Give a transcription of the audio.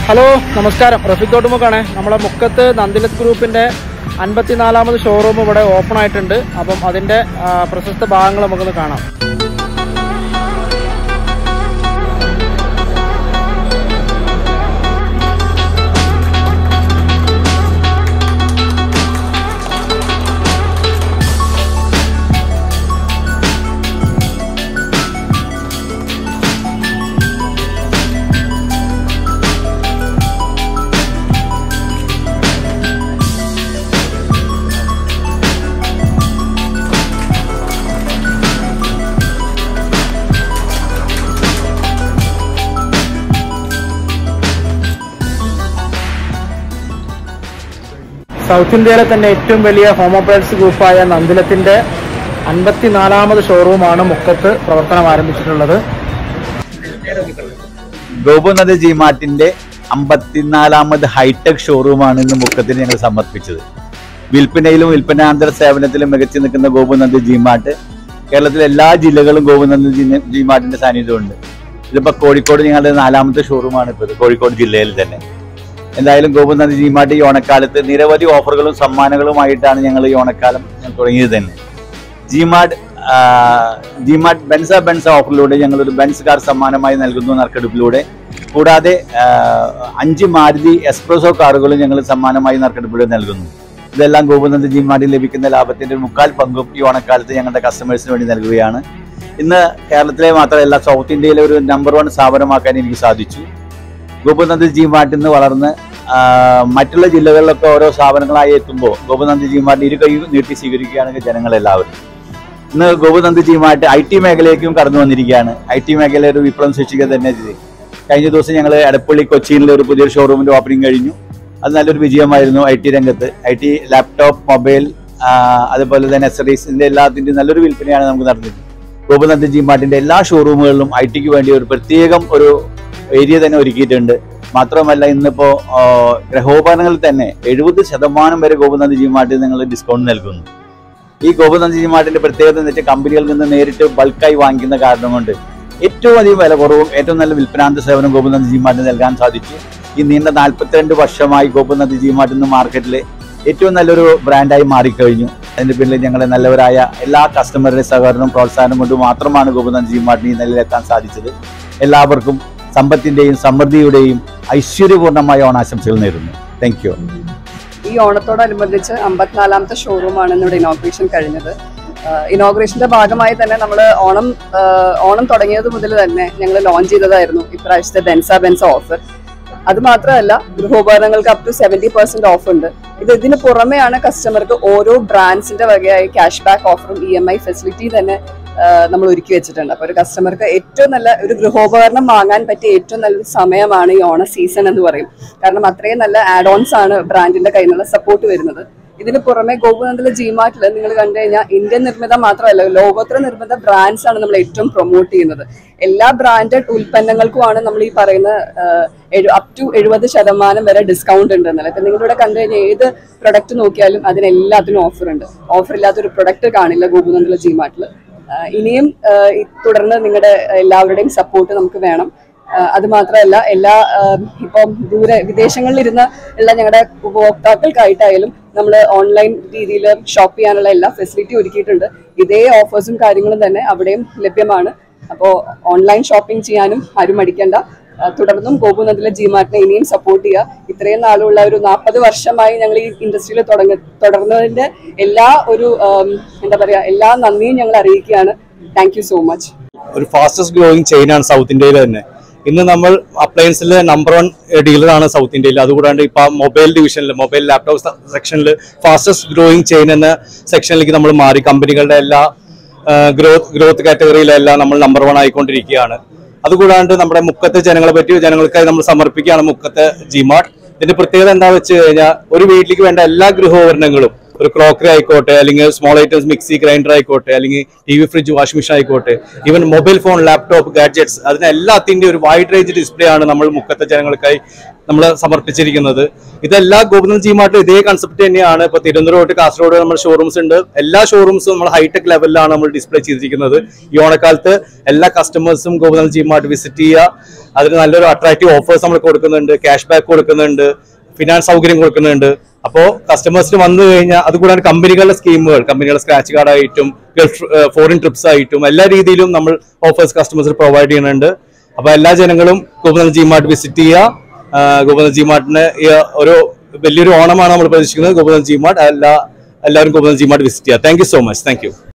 Hello നമസ്കാരം, റഫീഖ് തോട്ടുമുക്കാണ്. നമ്മളെ മുക്കത്ത് നന്ദിലത്ത് ഗ്രൂപ്പിൻ്റെ 54ാമത് ഷോറൂം ഇവിടെ ഓപ്പൺ ആയിട്ടുണ്ട്. അപ്പം അതിൻ്റെ പ്രശസ്ത ഭാഗങ്ങൾ നമുക്കൊന്ന് കാണാം. സൗത്ത് ഇന്ത്യയിലെ തന്നെ ഏറ്റവും വലിയ ഹോം അപ്ലയൻസ് ഗ്രൂപ്പായ നന്ദിലത്തിന്റെ 54ാമത് ഷോറൂമാണ് മുക്കത്ത് പ്രവർത്തനം ആരംഭിച്ചിട്ടുള്ളത്. ഗോപുനന്ദ ജി മാർട്ടിന്റെ 54ാമത് ഹൈടെക് ഷോറൂമാണ് ഇന്ന് മുക്കത്തിന് ഞങ്ങൾ സമർപ്പിച്ചത്. വിൽപ്പനയിലും വിൽപ്പനാന്തര സേവനത്തിലും മികച്ചു നിൽക്കുന്ന ഗോപുനന്ദ ജി മാർട്ട് കേരളത്തിലെ എല്ലാ ജില്ലകളും ഗോപുനന്ദ ജി മാർട്ടിന്റെ സാന്നിധ്യമുണ്ട്. ഇതിപ്പോ കോഴിക്കോട് ഞങ്ങളുടെ 4ാമത്തെ ഷോറൂമാണ് ഇപ്പോൾ കോഴിക്കോട് ജില്ലയിൽ തന്നെ. എന്തായാലും ഗോപുനന്ദ ജി മാർട്ട് ഈ ഓണക്കാലത്ത് നിരവധി ഓഫറുകളും സമ്മാനങ്ങളുമായിട്ടാണ് ഞങ്ങൾ ഈ ഓണക്കാലം തുടങ്ങിയത് തന്നെ. ജി മാർട്ട് ബെൻസ ഓഫറിലൂടെ ഞങ്ങളൊരു ബെൻസ് കാർ സമ്മാനമായി നൽകുന്നു നറുക്കെടുപ്പിലൂടെ. കൂടാതെ 5 മാരുതി എക്സ്പ്രസോ കാറുകളും ഞങ്ങൾ സമ്മാനമായി നറുക്കെടുപ്പിലൂടെ നൽകുന്നു. ഇതെല്ലാം ഗോപുനന്ദ ജി മാർട്ടിൽ ലഭിക്കുന്ന ലാഭത്തിന്റെ 3/4 പങ്കും ഈ ഓണക്കാലത്ത് ഞങ്ങളുടെ കസ്റ്റമേഴ്സിന് വേണ്ടി നൽകുകയാണ്. ഇന്ന് കേരളത്തിലെ മാത്രമല്ല സൗത്ത് ഇന്ത്യയിലെ ഒരു നമ്പർ 1 സ്ഥാപനമാക്കാൻ എനിക്ക് സാധിച്ചു. ഗോപുനന്ദ ജി മാർട്ടിൽ നിന്ന് വളർന്ന് മറ്റുള്ള ജില്ലകളിലൊക്കെ ഓരോ സ്ഥാപനങ്ങളായി എത്തുമ്പോൾ ഗോപുനന്ദ ജി മാർട്ട് ഇരു കൈ നീട്ടി സ്വീകരിക്കുകയാണെങ്കിൽ ജനങ്ങളെല്ലാവരും. ഇന്ന് ഗോപുനന്ദ ജി മാർട്ട് IT മേഖലയിലേക്കും കടന്നു വന്നിരിക്കുകയാണ്. IT മേഖല ഒരു വിപ്ലവം സൃഷ്ടിക്കുക തന്നെ ചെയ്തു. കഴിഞ്ഞ ദിവസം ഞങ്ങൾ എടപ്പള്ളി കൊച്ചിയിലെ ഒരു പുതിയൊരു ഷോറൂമിന്റെ ഓപ്പണിംഗ് കഴിഞ്ഞു. അത് നല്ലൊരു വിജയമായിരുന്നു. IT രംഗത്ത് ലാപ്ടോപ്പ്, മൊബൈൽ, അതുപോലെ തന്നെ അക്സസറീസിന്റെ എല്ലാത്തിന്റെയും നല്ലൊരു വിൽപ്പനയാണ് നമുക്ക് നടന്നിരുന്നത്. ഗോപുനന്ദ ജി മാർട്ടിന്റെ എല്ലാ ഷോറൂമുകളിലും ITക്ക് വേണ്ടി ഒരു പ്രത്യേകം ഒരു ഏരിയ തന്നെ ഒരുക്കിയിട്ടുണ്ട്. മാത്രമല്ല ഇന്നിപ്പോ ഗൃഹോപകരണങ്ങളിൽ തന്നെ 70% വരെ ഗോപുനന്ദ ജി മാർട്ടിൽ നിങ്ങൾ ഡിസ്കൗണ്ട് നൽകുന്നു. ഈ ഗോപുനന്ദ ജി മാർട്ടിന്റെ പ്രത്യേകത എന്ന് വെച്ചാൽ കമ്പനികളിൽ നിന്ന് നേരിട്ട് ബൾക്കായി വാങ്ങിക്കുന്ന കാരണം കൊണ്ട് ഏറ്റവും അധികം വില കുറവും ഏറ്റവും നല്ല വിൽപ്പനാന്ത സേവനം ഗോപുനന്ദ ജി മാർട്ടിന് നൽകാൻ സാധിച്ചു. ഈ നീണ്ട 42 വർഷമായി ഗോപുനന്ദ ജി മാർട്ട് ഇന്ന് മാർക്കറ്റിലെ ഏറ്റവും നല്ലൊരു ബ്രാൻഡായി മാറിക്കഴിഞ്ഞു. അതിന്റെ പിന്നിൽ ഞങ്ങളെ നല്ലവരായ എല്ലാ കസ്റ്റമറുടെ സഹകരണവും പ്രോത്സാഹനം കൊണ്ട് മാത്രമാണ് ഗോപുനന്ദ ജി മാർട്ടിന് ഈ നിലയിലെത്താൻ സാധിച്ചത്. എല്ലാവർക്കും സമ്പത്തിന്റെയും സമൃദ്ധിയുടെയും ഐശ്വര്യപൂർണമായ ഓണാശംസകൾ നേരുന്നു. Thank you. ഈ ഓണത്തോടനുബന്ധിച്ച് 54ാമത്തെ ഷോറൂമാണ് ഇന്നിവിടെ ഇനോഗ്രേഷൻ കഴിഞ്ഞത്. ഇനോഗ്രേഷന്റെ ഭാഗമായി തന്നെ നമ്മൾ ഓണം തുടങ്ങിയത് മുതൽ തന്നെ ഞങ്ങൾ ലോഞ്ച് ചെയ്തതായിരുന്നു ഇപ്രാവശ്യത്തെ ബെൻസ ഓഫർ. അത് മാത്രമല്ല ഗൃഹോപകരണങ്ങൾക്ക് അപ് ടു 70% ഓഫ് ഉണ്ട്. ഇതിന് പുറമെയാണ് കസ്റ്റമർക്ക് ഓരോ ബ്രാൻഡ്സിന്റെ വകയായി ക്യാഷ് ബാക്ക് ഓഫറും EMI ഫെസിലിറ്റി തന്നെ നമ്മൾ ഒരുക്കി വെച്ചിട്ടുണ്ട്. അപ്പോൾ ഒരു കസ്റ്റമർക്ക് ഏറ്റവും നല്ല ഒരു ഗൃഹോപകരണം വാങ്ങാൻ പറ്റിയ ഏറ്റവും നല്ലൊരു സമയമാണ് ഈ ഓണ സീസൺ എന്ന് പറയും. കാരണം അത്രയും നല്ല ആഡ് ഓൺസ് ആണ് ബ്രാൻഡിന്റെ കയ്യിൽ നിന്നുള്ള സപ്പോർട്ട് വരുന്നത്. ഇതിന് പുറമെ ഗോപുനന്ദ ജി മാർട്ടിൽ നിങ്ങൾ കണ്ടു കഴിഞ്ഞാൽ ഇന്ത്യൻ നിർമ്മിത മാത്രമല്ല ലോകോത്തര നിർമ്മിത ബ്രാൻഡ്സ് ആണ് നമ്മൾ ഏറ്റവും പ്രൊമോട്ട് ചെയ്യുന്നത്. എല്ലാ ബ്രാൻഡഡ് ഉൽപ്പന്നങ്ങൾക്കുമാണ് നമ്മൾ ഈ പറയുന്ന അപ് ടു 70% വരെ ഡിസ്കൗണ്ട് ഉണ്ട് എന്നല്ല. ഇപ്പം നിങ്ങളിവിടെ കണ്ടു കഴിഞ്ഞാൽ ഏത് പ്രൊഡക്റ്റ് നോക്കിയാലും അതിനെല്ലാത്തിനും ഓഫർ ഉണ്ട്. ഓഫർ ഇല്ലാത്തൊരു പ്രൊഡക്റ്റ് കാണില്ല ഗോപുനന്ദ ജി മാർട്ടിൽ. ഇനിയും തുടർന്ന് നിങ്ങളുടെ എല്ലാവരുടെയും സപ്പോർട്ട് നമുക്ക് വേണം. അത് മാത്രമല്ല ഇപ്പം വിദേശങ്ങളിലിരുന്ന എല്ലാ ഞങ്ങളുടെ ഉപഭോക്താക്കൾക്കായിട്ടായാലും നമ്മൾ ഓൺലൈൻ രീതിയിൽ ഷോപ്പ് ചെയ്യാനുള്ള എല്ലാ ഫെസിലിറ്റി ഒരുക്കിയിട്ടുണ്ട്. ഇതേ ഓഫേഴ്സും കാര്യങ്ങളും തന്നെ അവിടെയും ലഭ്യമാണ്. അപ്പോൾ ഓൺലൈൻ ഷോപ്പിംഗ് ചെയ്യാനും ആരും മടിക്കണ്ട. തുടർന്നും ഗോപുനന്ദിലെ ജി മാർട്ടിനെ ഇനിയും സപ്പോർട്ട് ചെയ്യുക. ഇത്രയും നാളുള്ള ഒരു 40 വർഷമായി ഞങ്ങൾ ഈ ഇൻഡസ്ട്രിയിൽ തുടർന്നതിന്റെ എല്ലാ ഒരു എല്ലാ നന്ദിയും ഞങ്ങൾ അറിയിക്കുകയാണ്. Thank you so much. ഒരു ഫാസ്റ്റസ്റ്റ് ഗ്രോയിങ് ചെയിനാണ് സൗത്ത് ഇന്ത്യയിൽ തന്നെ. ഇന്ന് നമ്മൾ അപ്ലയൻസിലെ നമ്പർ 1 ഡീലറാണ് സൗത്ത് ഇന്ത്യയിൽ. അതുകൂടാണ്ട് ഇപ്പൊ മൊബൈൽ ഡിവിഷനിൽ മൊബൈൽ ലാപ്ടോപ്പ് സെക്ഷനിൽ ഫാസ്റ്റസ്റ്റ് ഗ്രോയിങ് ചെയിൻ എന്ന സെക്ഷനിലേക്ക് നമ്മൾ മാറി. കമ്പനികളുടെ എല്ലാ ഗ്രോത്ത് കാറ്റഗറിയിലെല്ലാം നമ്മൾ നമ്പർ 1 ആയിക്കൊണ്ടിരിക്കുകയാണ്. അതുകൂടാണ്ട് നമ്മുടെ മുക്കത്തെ ജനങ്ങൾക്കായി നമ്മൾ സമർപ്പിക്കുകയാണ് മുക്കത്തെ ജി മാർട്ട്. ഇതിന്റെ പ്രത്യേകത എന്താ വെച്ച് കഴിഞ്ഞാൽ ഒരു വീട്ടിലേക്ക് വേണ്ട എല്ലാ ഗൃഹോപകരണങ്ങളും ഒരു ക്രോക്കറി ആയിക്കോട്ടെ, അല്ലെങ്കിൽ സ്മോൾ ഐറ്റംസ് മിക്സി ഗ്രൈൻഡർ ആയിക്കോട്ടെ, അല്ലെങ്കിൽ TV ഫ്രിഡ്ജ് വാഷിംഗ് മെഷീൻ ആയിക്കോട്ടെ, even mobile phone laptop gadgets, അതിനെല്ലാത്തിന്റെ ഒരു വൈഡ് റേഞ്ച് ഡിസ്പ്ലേ ആണ് നമ്മൾ മുക്കത്തെ ജനങ്ങൾക്കായി നമ്മൾ സമർപ്പിച്ചിരിക്കുന്നത്. ഇതെല്ലാ ഗോപുനന്ദൻ ജി മാർട്ട് ഇതേ കൺസെപ്റ്റ് തന്നെയാണ്. ഇപ്പൊ തിരുവനന്തപുരം തൊട്ട് കാസർഗോഡ് നമ്മുടെ ഷോറൂംസ് ഉണ്ട്. എല്ലാ ഷോറൂംസും നമ്മൾ ഹൈടെക് ലെവലിലാണ് നമ്മൾ ഡിസ്പ്ലേ ചെയ്തിരിക്കുന്നത്. ഈ ഓണക്കാലത്ത് എല്ലാ കസ്റ്റമേഴ്സും ഗോപുനന്ദൻ ജി മാർട്ട് വിസിറ്റ് ചെയ്യുക. അതിന് നല്ലൊരു അട്രാക്റ്റീവ് ഓഫേഴ്സ് നമ്മൾ കൊടുക്കുന്നുണ്ട്, ക്യാഷ് ബാക്ക് കൊടുക്കുന്നുണ്ട്, ഫിനാൻസ് സൗകര്യം കൊടുക്കുന്നുണ്ട്. അപ്പോൾ കസ്റ്റമേഴ്സിന് വന്നു കഴിഞ്ഞാൽ അതുകൂടാതെ കമ്പനികളുടെ സ്കീമുകൾ, കമ്പനികളുടെ സ്ക്രാച്ച് കാർഡ് ആയിട്ടും ഗൾഫ് ഫോറിൻ ട്രിപ്സ് ആയിട്ടും എല്ലാ രീതിയിലും നമ്മൾ ഓഫേഴ്സ് കസ്റ്റമേഴ്സിന് പ്രൊവൈഡ് ചെയ്യുന്നുണ്ട്. അപ്പോൾ എല്ലാ ജനങ്ങളും ഗോപുനന്ദൻ ജി മാർട്ട് വിസിറ്റ് ചെയ്യുക. ഗോപുനന്ദൻ ജി മാർട്ടിന് ഒരു വലിയൊരു ഓണമാണ് നമ്മൾ പ്രതീക്ഷിക്കുന്നത്. ഗോപുനന്ദൻ ജി മാർട്ട് എല്ലാവരും ഗോപുനന്ദൻ ജി മാർട്ട് വിസിറ്റ് ചെയ്യുക. Thank you so much. Thank U.